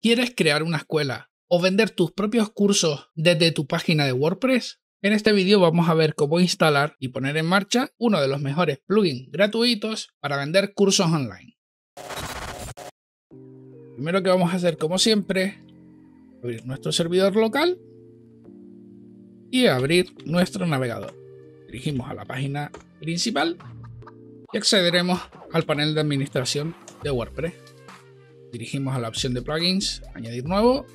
¿Quieres crear una escuela o vender tus propios cursos desde tu página de WordPress? En este vídeo vamos a ver cómo instalar y poner en marcha uno de los mejores plugins gratuitos para vender cursos online. Primero que vamos a hacer, como siempre, abrir nuestro servidor local y abrir nuestro navegador. Dirigimos a la página principal y accederemos al panel de administración de WordPress. Dirigimos a la opción de plugins, añadir nuevo,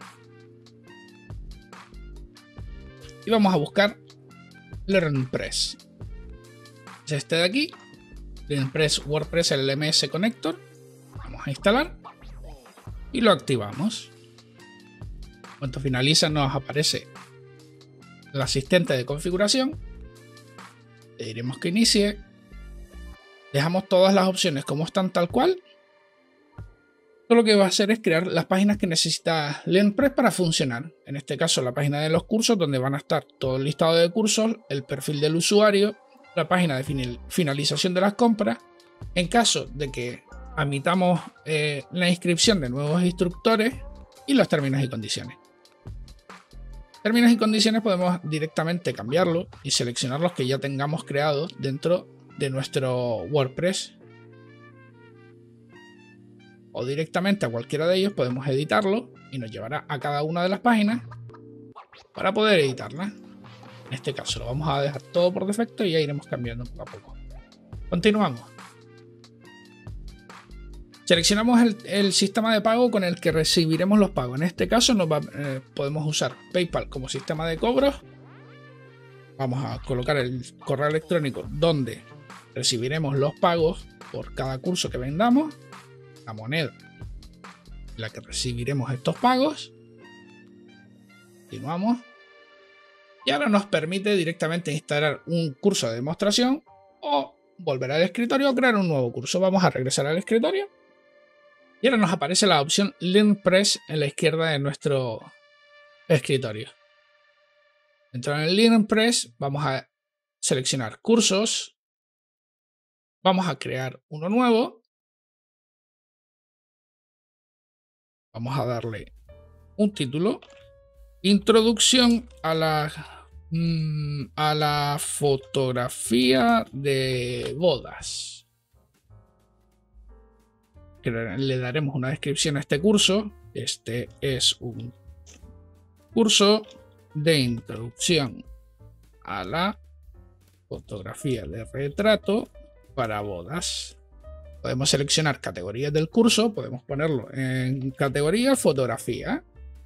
y vamos a buscar LearnPress. Es este de aquí, LearnPress WordPress LMS Connector. Vamos a instalar y lo activamos. Cuando finaliza nos aparece el asistente de configuración. Le diremos que inicie. Dejamos todas las opciones como están tal cual. Lo que va a hacer es crear las páginas que necesita LearnPress para funcionar. En este caso, la página de los cursos, donde van a estar todo el listado de cursos, el perfil del usuario, la página de finalización de las compras. En caso de que admitamos la inscripción de nuevos instructores, y los términos y condiciones. Términos y condiciones podemos directamente cambiarlo y seleccionar los que ya tengamos creados dentro de nuestro WordPress. O directamente a cualquiera de ellos podemos editarlo y nos llevará a cada una de las páginas para poder editarla. En este caso lo vamos a dejar todo por defecto y ya iremos cambiando poco a poco. Continuamos. Seleccionamos el sistema de pago con el que recibiremos los pagos. En este caso podemos usar PayPal como sistema de cobros. Vamos a colocar el correo electrónico donde recibiremos los pagos por cada curso que vendamos, la moneda en la que recibiremos estos pagos. Continuamos. Y ahora nos permite directamente instalar un curso de demostración o volver al escritorio o crear un nuevo curso. Vamos a regresar al escritorio. Y ahora nos aparece la opción LearnPress en la izquierda de nuestro escritorio. Dentro en el LearnPress vamos a seleccionar cursos. Vamos a crear uno nuevo. Vamos a darle un título. Introducción a la fotografía de bodas. Le daremos una descripción a este curso. Este es un curso de introducción a la fotografía de retrato para bodas. Podemos seleccionar categorías del curso, podemos ponerlo en categoría fotografía.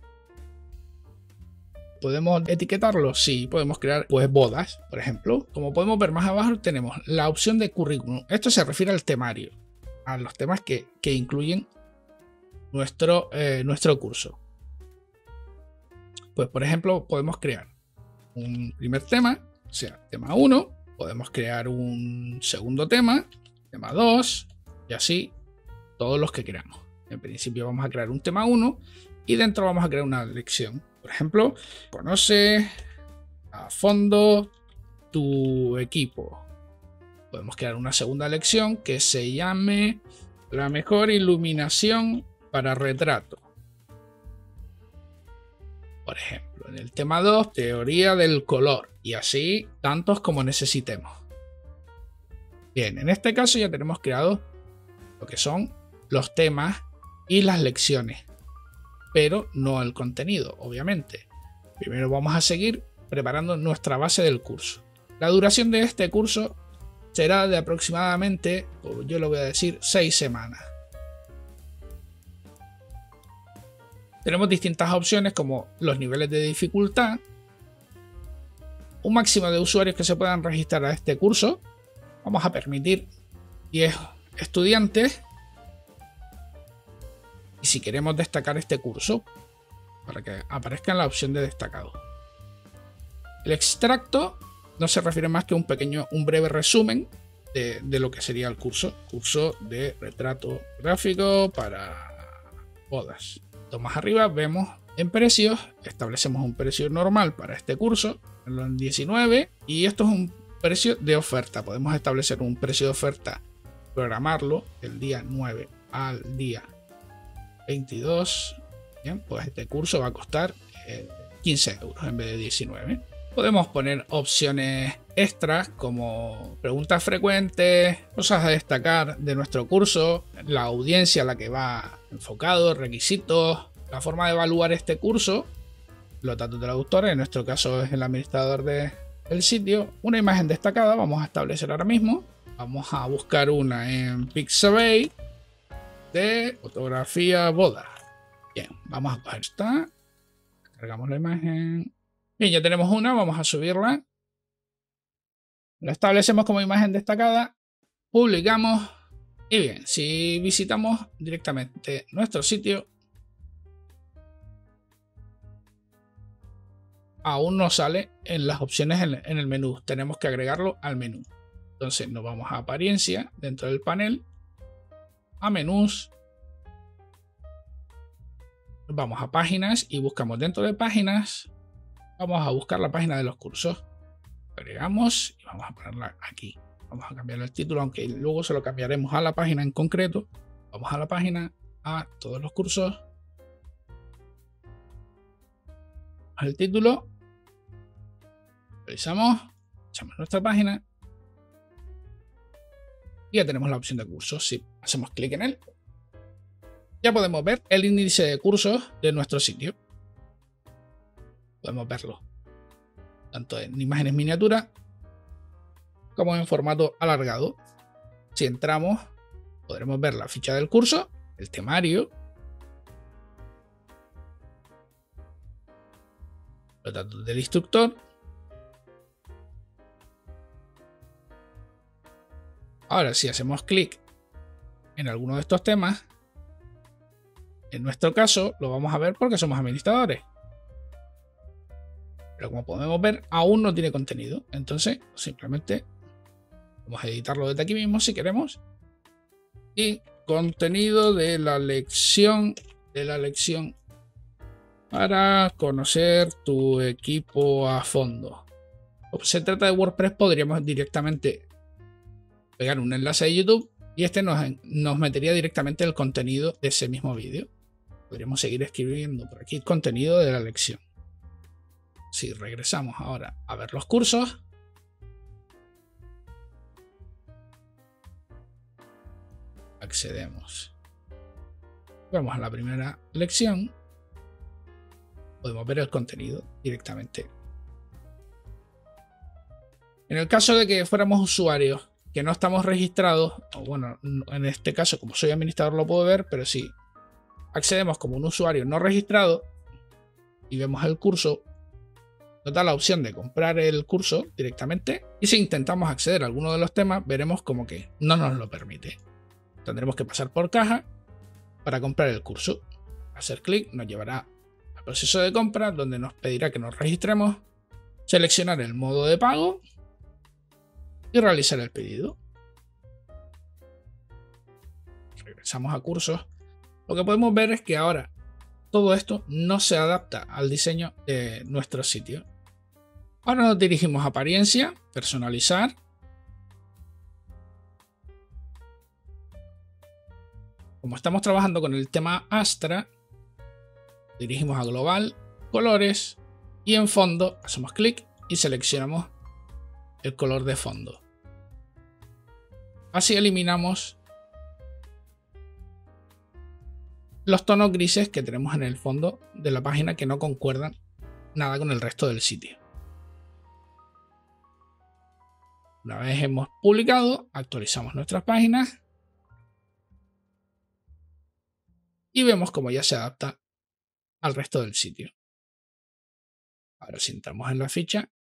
¿Podemos etiquetarlo? Sí, podemos crear pues bodas, por ejemplo. Como podemos ver más abajo tenemos la opción de currículum. Esto se refiere al temario, a los temas que incluyen nuestro curso. Pues por ejemplo podemos crear un primer tema, o sea, tema 1. Podemos crear un segundo tema 2. Y así, todos los que queramos. En principio vamos a crear un tema 1 y dentro vamos a crear una lección. Por ejemplo, conoce a fondo tu equipo. Podemos crear una segunda lección que se llame la mejor iluminación para retrato. Por ejemplo, en el tema 2, teoría del color. Y así, tantos como necesitemos. Bien, en este caso ya tenemos creado lo que son los temas y las lecciones, pero no el contenido, obviamente. Primero vamos a seguir preparando nuestra base del curso. La duración de este curso será de aproximadamente, yo lo voy a decir, 6 semanas. Tenemos distintas opciones como los niveles de dificultad, un máximo de usuarios que se puedan registrar a este curso. Vamos a permitir 10 estudiantes, y si queremos destacar este curso para que aparezca en la opción de destacado. El extracto no se refiere más que un breve resumen de lo que sería el curso de retrato gráfico para bodas. Más arriba vemos en precios, establecemos un precio normal para este curso en 19, y esto es un precio de oferta. Podemos establecer un precio de oferta, programarlo del día 9 al día 22 Bien, pues este curso va a costar 15 euros en vez de 19. Podemos poner opciones extras como preguntas frecuentes, cosas a destacar de nuestro curso, la audiencia a la que va enfocado, requisitos, la forma de evaluar este curso, los datos del autor, en nuestro caso es el administrador del sitio, una imagen destacada, vamos a establecer ahora mismo, vamos a buscar una en Pixabay de fotografía boda. Bien, vamos a coger esta, cargamos la imagen. Bien, ya tenemos una, vamos a subirla. La establecemos como imagen destacada, publicamos y bien, si visitamos directamente nuestro sitio, aún no sale en las opciones en el menú, tenemos que agregarlo al menú. Entonces nos vamos a apariencia dentro del panel, a menús, nos vamos a páginas y buscamos dentro de páginas, vamos a buscar la página de los cursos. Agregamos y vamos a ponerla aquí. Vamos a cambiar el título, aunque luego se lo cambiaremos a la página en concreto. Vamos a la página, a todos los cursos. El título. Revisamos. Echamos nuestra página. Y ya tenemos la opción de cursos. Si hacemos clic en él, ya podemos ver el índice de cursos de nuestro sitio. Podemos verlo tanto en imágenes miniatura como en formato alargado. Si entramos, podremos ver la ficha del curso, el temario, los datos del instructor, ahora si hacemos clic en alguno de estos temas, en nuestro caso lo vamos a ver porque somos administradores. Pero como podemos ver, aún no tiene contenido. Entonces, simplemente vamos a editarlo desde aquí mismo si queremos. Y contenido de la lección para conocer tu equipo a fondo. Como se trata de WordPress, podríamos directamente pegar un enlace de YouTube y este nos metería directamente el contenido de ese mismo vídeo. Podríamos seguir escribiendo por aquí contenido de la lección. Si regresamos ahora a ver los cursos, accedemos. Vamos a la primera lección, podemos ver el contenido directamente. En el caso de que fuéramos usuarios que no estamos registrados, o bueno, en este caso como soy administrador lo puedo ver, pero si accedemos como un usuario no registrado y vemos el curso, nos da la opción de comprar el curso directamente y si intentamos acceder a alguno de los temas veremos como que no nos lo permite. Tendremos que pasar por caja para comprar el curso. Hacer clic nos llevará al proceso de compra donde nos pedirá que nos registremos, seleccionar el modo de pago y realizar el pedido. Regresamos a cursos. Lo que podemos ver es que ahora todo esto no se adapta al diseño de nuestro sitio. Ahora nos dirigimos a apariencia, personalizar. Como estamos trabajando con el tema Astra, dirigimos a global, colores y en fondo hacemos clic y seleccionamos el color de fondo. Así eliminamos los tonos grises que tenemos en el fondo de la página que no concuerdan nada con el resto del sitio. Una vez hemos publicado, actualizamos nuestras páginas y vemos cómo ya se adapta al resto del sitio. Ahora si entramos en la ficha,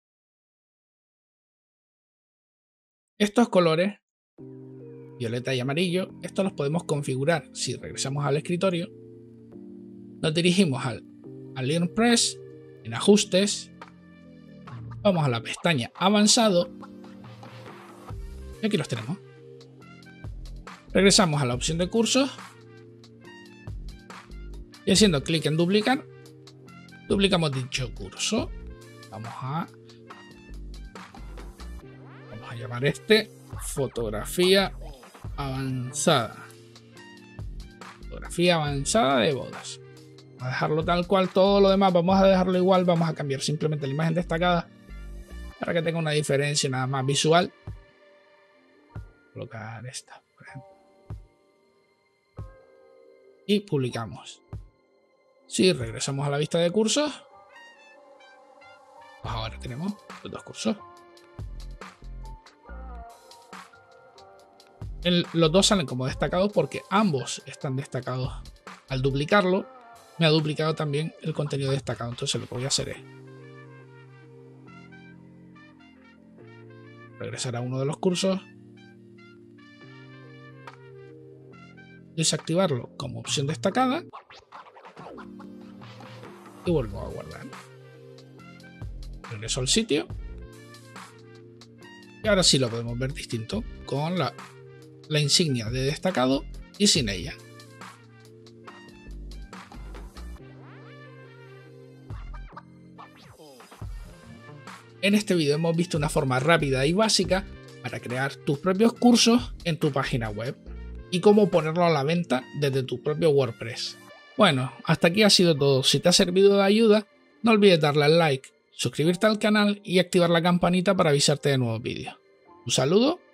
estos colores, violeta y amarillo, estos los podemos configurar. Si regresamos al escritorio, nos dirigimos al LearnPress, en ajustes, vamos a la pestaña avanzado y aquí los tenemos. Regresamos a la opción de cursos y haciendo clic en duplicar, duplicamos dicho curso. Vamos a llamar este fotografía avanzada. Fotografía avanzada de bodas. Vamos a dejarlo tal cual, todo lo demás vamos a dejarlo igual, vamos a cambiar simplemente la imagen destacada para que tenga una diferencia nada más visual. Colocar esta, por ejemplo. Y publicamos. Si regresamos a la vista de cursos, pues ahora tenemos los dos cursos. Los dos salen como destacados porque ambos están destacados. Al duplicarlo, me ha duplicado también el contenido destacado. Entonces lo que voy a hacer es regresar a uno de los cursos, desactivarlo como opción destacada y vuelvo a guardar. Regreso al sitio y ahora sí lo podemos ver distinto con la insignia de destacado y sin ella. En este vídeo hemos visto una forma rápida y básica para crear tus propios cursos en tu página web y cómo ponerlo a la venta desde tu propio WordPress. Bueno, hasta aquí ha sido todo. Si te ha servido de ayuda, no olvides darle al like, suscribirte al canal y activar la campanita para avisarte de nuevos vídeos. Un saludo